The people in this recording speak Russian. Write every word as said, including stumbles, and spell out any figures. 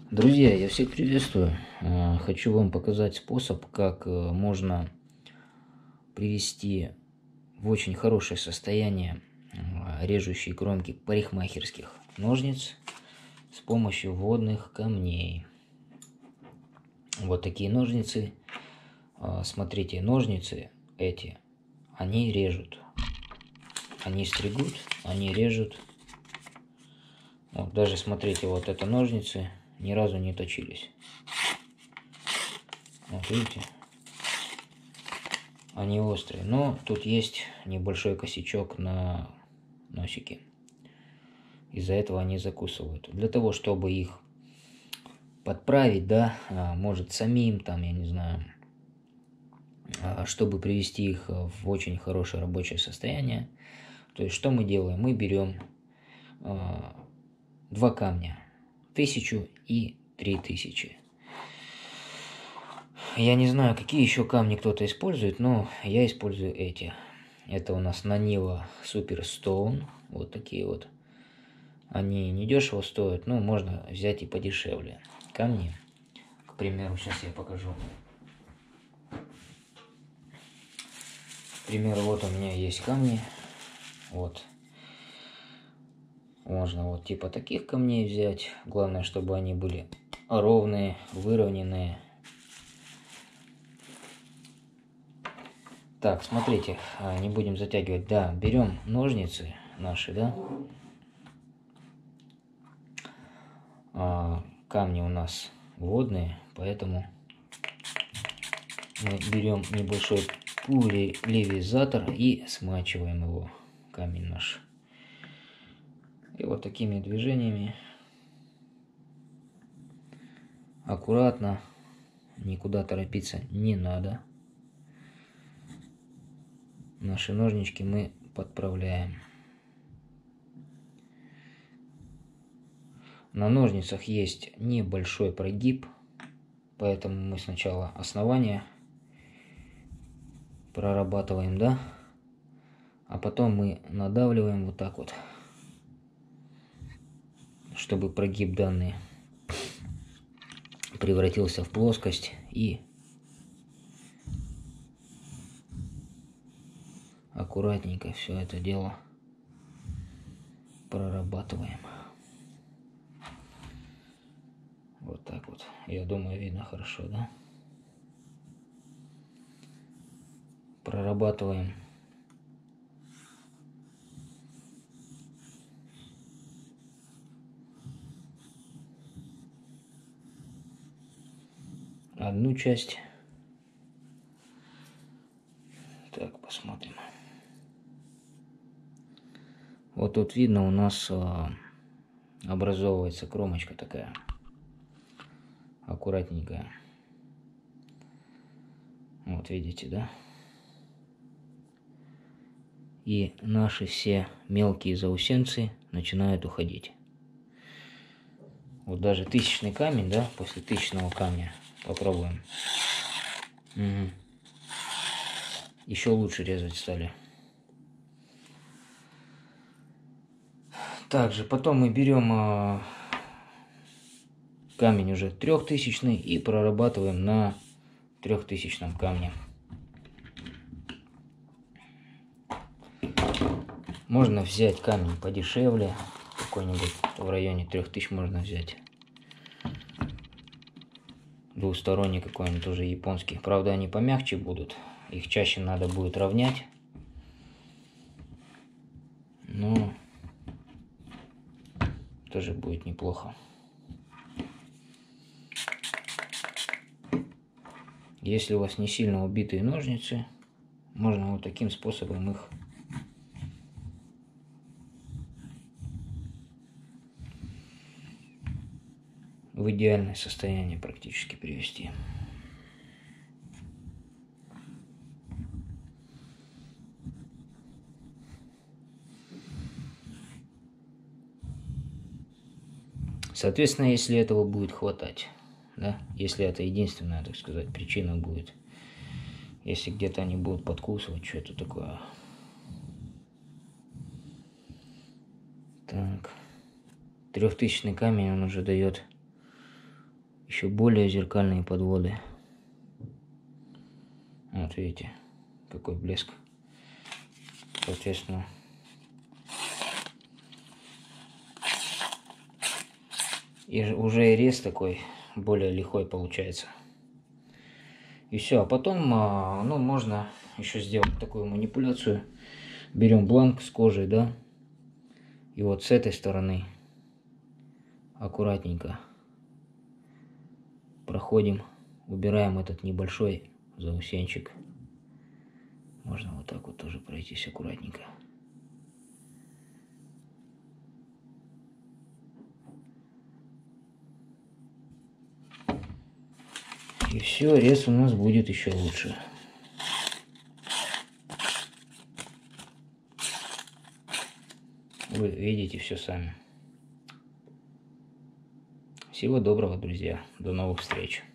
Друзья, я всех приветствую. Э, Хочу вам показать способ, как э, можно привести в очень хорошее состояние э, режущие кромки парикмахерских ножниц с помощью водных камней. Вот такие ножницы. Э, Смотрите, ножницы эти, они режут. Они стригут, они режут. Вот, даже смотрите, вот это ножницы ни разу не точились. Вот видите? Они острые, но тут есть небольшой косячок на носике. Из-за этого они закусывают. Для того, чтобы их подправить, да, может самим, там, я не знаю, чтобы привести их в очень хорошее рабочее состояние. То есть, что мы делаем? Мы берем два камня, тысячу и три тысячи. Я не знаю, какие еще камни кто-то использует, но я использую эти. Это у нас Naniva Super Stone. Вот такие вот. Они недешево стоят, но можно взять и подешевле. Камни, к примеру, сейчас я покажу. К примеру, вот у меня есть камни. Вот. Можно вот типа таких камней взять. Главное, чтобы они были ровные, выровненные. Так, смотрите, не будем затягивать. Да, берем ножницы наши, да. А, камни у нас водные, поэтому мы берем небольшой пульверизатор и смачиваем его, камень наш. И вот такими движениями аккуратно, никуда торопиться не надо. Наши ножнички мы подправляем. На ножницах есть небольшой прогиб, поэтому мы сначала основание прорабатываем, да, а потом мы надавливаем вот так вот, чтобы прогиб данный превратился в плоскость, и аккуратненько все это дело прорабатываем. Вот так вот. Я думаю, видно хорошо, да? Прорабатываем. Одну часть. Так, посмотрим. Вот тут видно, у нас а, образовывается кромочка такая. Аккуратненькая. Вот видите, да? И наши все мелкие заусенцы начинают уходить. Вот даже тысячный камень, да, после тысячного камня попробуем. Угу. Еще лучше резать стали. Также потом мы берем а, камень уже трехтысячный и прорабатываем на трехтысячном камне. Можно взять камень подешевле, какой-нибудь в районе трех тысяч можно взять. Двусторонний какой-нибудь тоже японский. Правда, они помягче будут, их чаще надо будет равнять. Но тоже будет неплохо. Если у вас не сильно убитые ножницы, можно вот таким способом их в идеальное состояние практически привести. Соответственно, если этого будет хватать, да, если это единственная, так сказать, причина будет, если где-то они будут подкусывать, что-то такое. Так, трехтысячный камень, он уже дает еще более зеркальные подводы. Вот видите, какой блеск. Соответственно, и уже и рез такой более лихой получается. И все, а потом, ну, можно еще сделать такую манипуляцию. Берем бланк с кожей, да, и вот с этой стороны аккуратненько проходим, убираем этот небольшой заусенчик. Можно вот так вот тоже пройтись аккуратненько. И все, рез у нас будет еще лучше. Вы видите все сами. Всего доброго, друзья. До новых встреч.